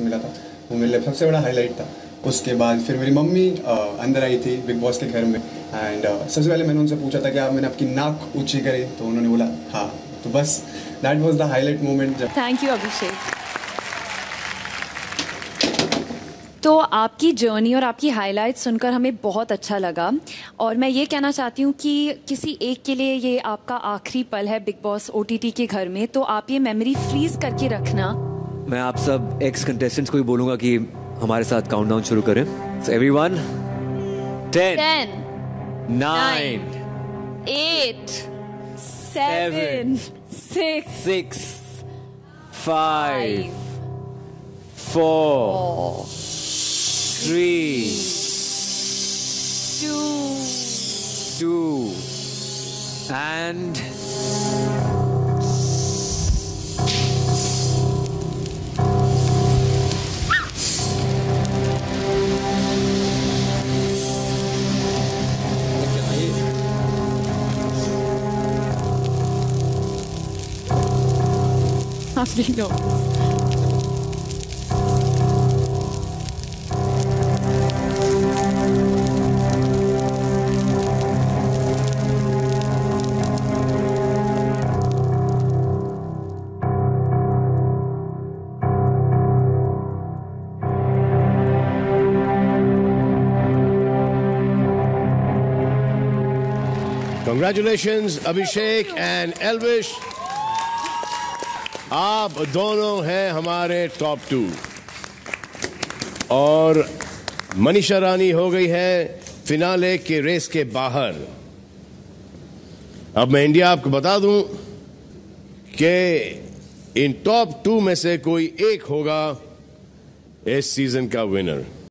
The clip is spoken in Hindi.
मिला था, वो मेरे लिए सबसे बड़ा हाईलाइट था। उसके बाद फिर मेरी मम्मी अंदर आई थी बिग बॉस के घर में, एंड सबसे पहले मैंने उनसे पूछा था कि आप मैंने आपकी नाक ऊंची करी, तो उन्होंने बोला हाँ। तो बस that was the highlight moment. Thank you Abhishek. तो आपकी जर्नी और आपकी हाइलाइट सुनकर हमें बहुत अच्छा लगा, और मैं ये कहना चाहती हूँ कि किसी एक के लिए ये आपका आखिरी पल है बिग बॉस OTT के घर में, तो आप ये मेमोरी फ्रीज करके रखना। मैं आप सब एक्स कंटेस्टेंट्स को भी बोलूंगा कि हमारे साथ काउंटडाउन शुरू करें। So everyone, 10 9 8 7 6 5 4 3 2 and Congratulations, Abhishek and Elvish. आप दोनों हैं हमारे टॉप 2 और मनीषा रानी हो गई है फिनाले के रेस के बाहर। अब मैं इंडिया आपको बता दूं कि इन टॉप 2 में से कोई एक होगा इस सीजन का विनर।